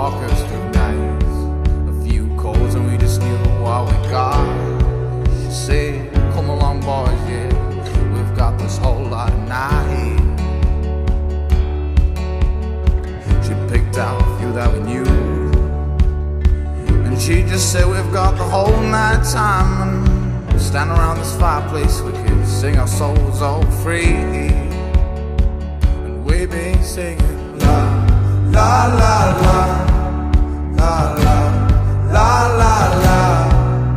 us through nights. A few calls and we just knew what we got. She said, come along boys, yeah, we've got this whole lot of night. She picked out a few that we knew, and she just said, we've got the whole night time, and stand around this fireplace, we could sing our souls all free. And we be singing la la la la la la la la la.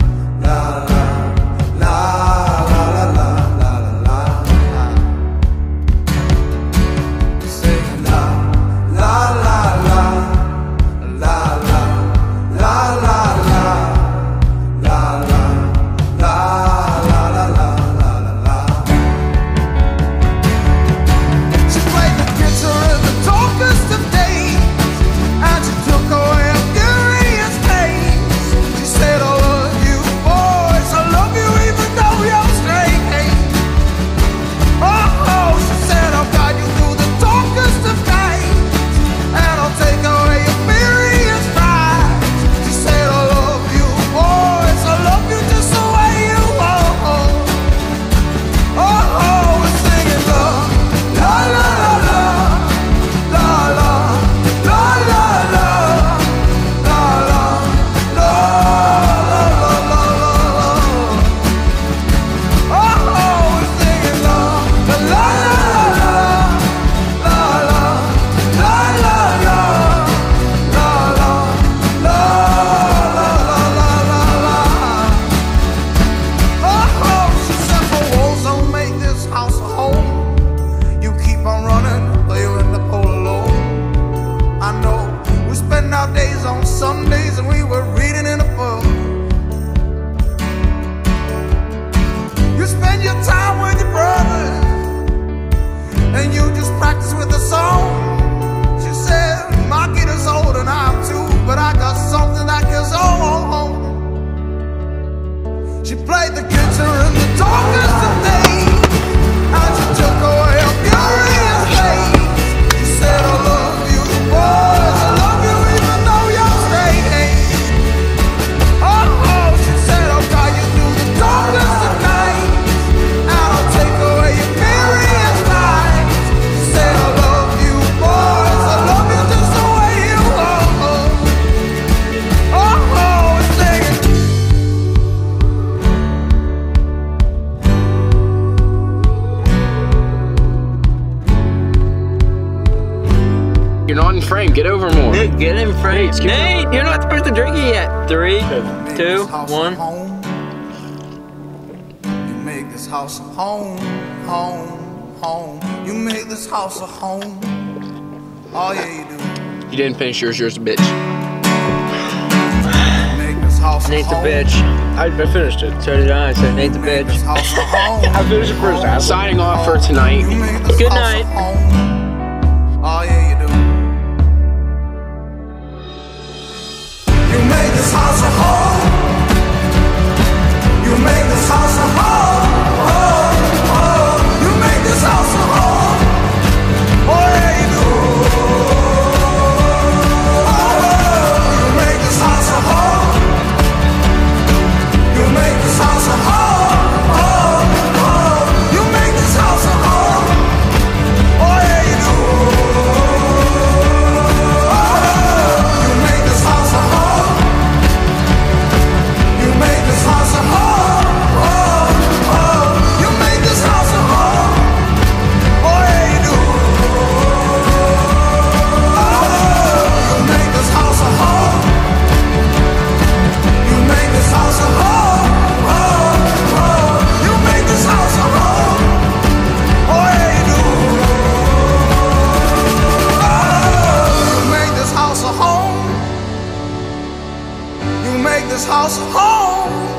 You're not in frame. Get over more. Dude, get in frame. Nate, you're not supposed to drink it yet. 3, 2, 1. You make this house a home, home, home. You make this house a home. Oh yeah, you do. You didn't finish yours. Yours a bitch. You make this house a Nate's a home. bitch. I finished it. So did I. So Nate's a You make bitch. this house a home. I finished it first. Signing off for tonight. You make this Good house night. a home. Oh yeah, you do. You make this house a home. You make this house a home. Oh, oh. You make this house a home. Oh yeah, you do. Oh, you make this house a home. You make this house a home. Oh, oh. You make this house a home. Oh yeah, you do. Oh, you make this house a home. You make this house a home. Oh, oh. You make this house a home. Oh yeah, you do. Oh, you make this house a home. You make this house a home. Oh, oh. You make this house a home. Oh yeah, you do. Oh, you make this house a home. You make this house a home.